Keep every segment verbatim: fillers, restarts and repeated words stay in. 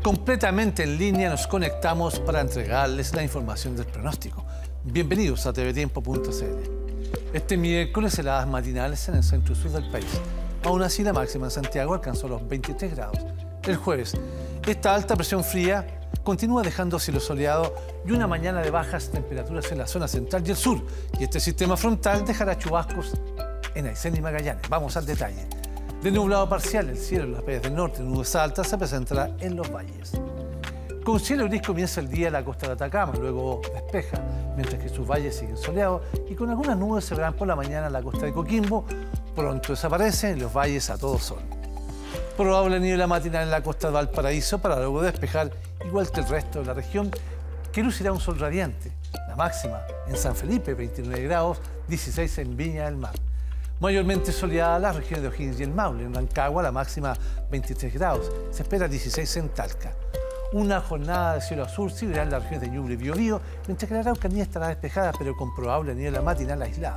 Completamente en línea nos conectamos para entregarles la información del pronóstico. Bienvenidos a tvtiempo punto cl. Este miércoles heladas matinales en el centro sur del país. Aún así, la máxima en Santiago alcanzó los veintitrés grados. El jueves, esta alta presión fría continúa dejando cielo soleado y una mañana de bajas temperaturas en la zona central y el sur. Y este sistema frontal dejará chubascos en Aysén y Magallanes. Vamos al detalle. De nublado parcial, el cielo en las playas del norte, nubes altas, se presentará en los valles. Con cielo gris comienza el día en la costa de Atacama, luego despeja, mientras que sus valles siguen soleados y con algunas nubes se verán por la mañana en la costa de Coquimbo. Pronto desaparecen en los valles a todo sol. Probable niebla matinal en la costa de Valparaíso para luego despejar, igual que el resto de la región, que lucirá un sol radiante. La máxima en San Felipe, veintinueve grados, dieciséis en Viña del Mar. Mayormente soleada las regiones de O'Higgins y el Maule. En Rancagua la máxima veintitrés grados, se espera dieciséis en Talca. Una jornada de cielo azul se verá en las regiones de Ñuble y Biobío, mientras que la Araucanía estará despejada pero con probable niebla matinal aislada.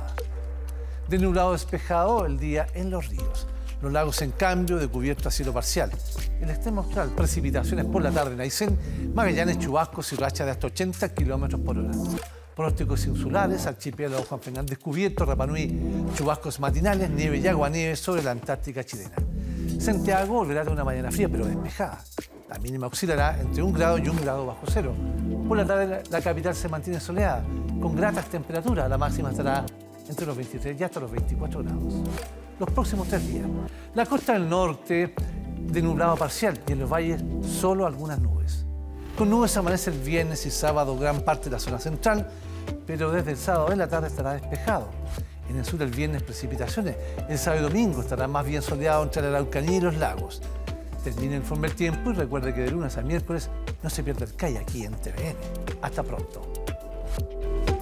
De nublado despejado el día en los ríos. Los lagos, en cambio, de cubierto a cielo parcial. El extremo austral, precipitaciones por la tarde en Aysén, Magallanes, chubascos y rachas de hasta ochenta kilómetros por hora. Pronósticos insulares, archipiélago Juan Fernández cubierto, Rapa Nui, chubascos matinales, nieve y aguanieve sobre la Antártica chilena. Santiago volverá de una mañana fría pero despejada. La mínima oscilará entre un grado y un grado bajo cero. Por la tarde la capital se mantiene soleada, con gratas temperaturas. La máxima estará entre los veintitrés y hasta los veinticuatro grados. Los próximos tres días. La costa del norte de nublado parcial y en los valles solo algunas nubes. Con nubes amanece el viernes y sábado gran parte de la zona central, pero desde el sábado en la tarde estará despejado. En el sur el viernes precipitaciones. El sábado y domingo estará más bien soleado entre la Araucanía y los lagos. Termina el informe del tiempo y recuerde que de lunes a miércoles no se pierda el C A I aquí en T V N. Hasta pronto.